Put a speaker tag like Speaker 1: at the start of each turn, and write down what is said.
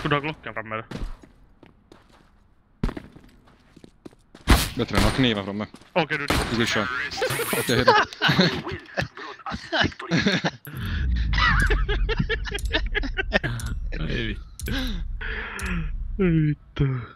Speaker 1: Ska du ha klockan framme?
Speaker 2: Bättre än att ha knivar framme.
Speaker 1: Okej, du.
Speaker 2: Du vill köra. Okej, hejdå.
Speaker 3: Nej.
Speaker 1: Vittu.